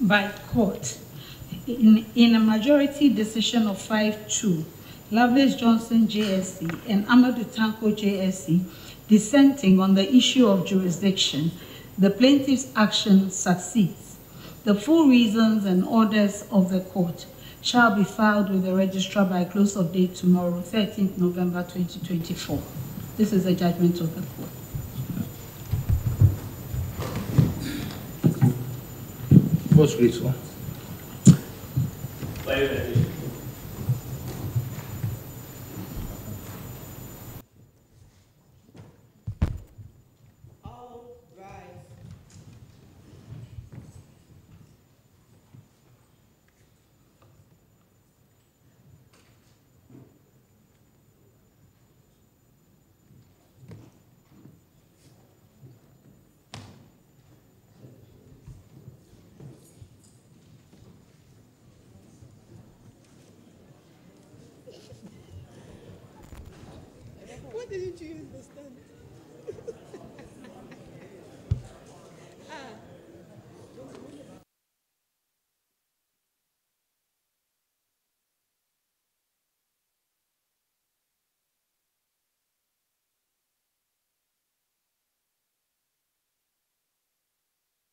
by court in a majority decision of 5-2, Lovelace Johnson JSC and Amadou Tanko JSC dissenting on the issue of jurisdiction, the plaintiff's action succeeds. The full reasons and orders of the court shall be filed with the registrar by close of day tomorrow, 13th November 2024. This is the judgment of the court. Most grateful. All rise. What did you choose this time?